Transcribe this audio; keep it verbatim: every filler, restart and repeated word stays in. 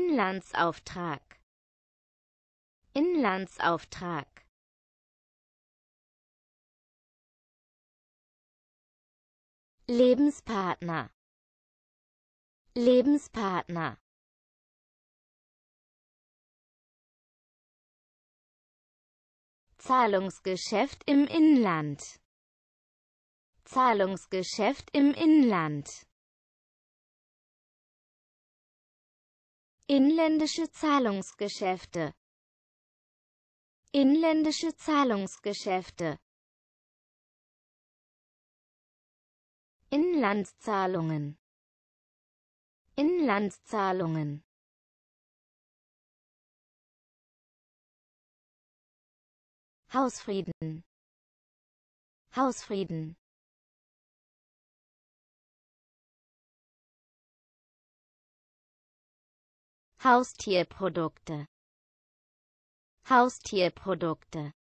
Inlandsauftrag, Inlandsauftrag. Lebenspartner, Lebenspartner. Zahlungsgeschäft im Inland, Zahlungsgeschäft im Inland. Inländische Zahlungsgeschäfte, inländische Zahlungsgeschäfte. Inlandszahlungen, Inlandszahlungen. Hausfrieden, Hausfrieden. Haustierprodukte, Haustierprodukte.